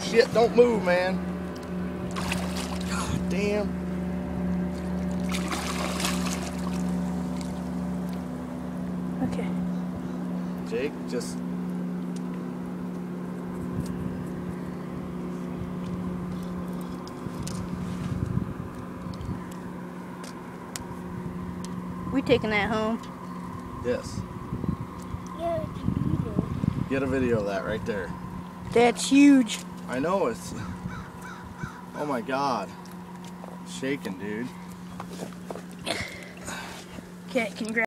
shit, don't move, man. God damn. Okay. Jake, just... We taking that home? Yes. Yeah, it's a video. Get a video of that right there. That's huge. I know, it's... Oh my God. Shaking, dude. Okay, can you grab